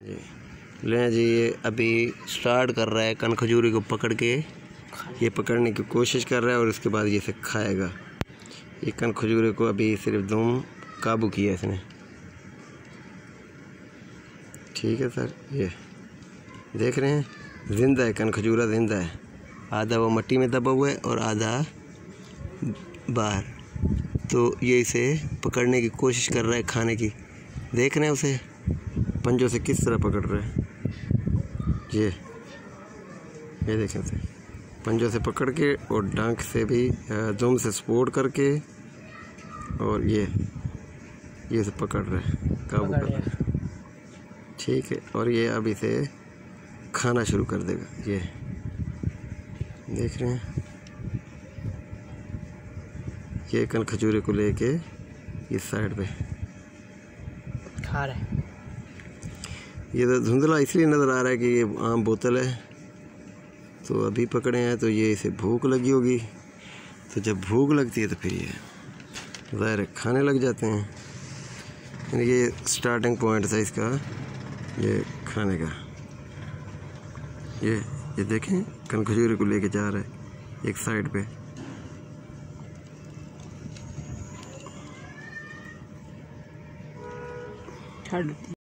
ले जी, ये अभी स्टार्ट कर रहा है कन खजूरी को पकड़ के, ये पकड़ने की कोशिश कर रहा है और उसके बाद ये इसे खाएगा। ये कन खजूरी को अभी सिर्फ दम काबू किया इसने। ठीक है सर, ये देख रहे हैं, जिंदा है, कन खजूरा जिंदा है। आधा वो मिट्टी में दबा हुआ है और आधा बाहर। तो ये इसे पकड़ने की कोशिश कर रहा है, खाने की। देख रहे हैं उसे पंजों से किस तरह पकड़ रहा है। ये देखें उसे पंजों से पकड़ के और डांक से भी दुम से सपोर्ट करके, और ये इसे पकड़ रहा है, काबू कर रहा है। ठीक है, और ये अब इसे खाना शुरू कर देगा। ये देख रहे हैं, ये कन खजूरे को लेके इस साइड पे खा रहा है। ये तो धुंधला इसलिए नज़र आ रहा है कि ये आम बोतल है, तो अभी पकड़े हैं तो ये इसे भूख लगी होगी। तो जब भूख लगती है तो फिर ये ज़ाहिर है खाने लग जाते हैं। यानी ये स्टार्टिंग पॉइंट था इसका, ये खाने का। ये देखें, कन खजूरे को लेके जा रहा है एक साइड पे।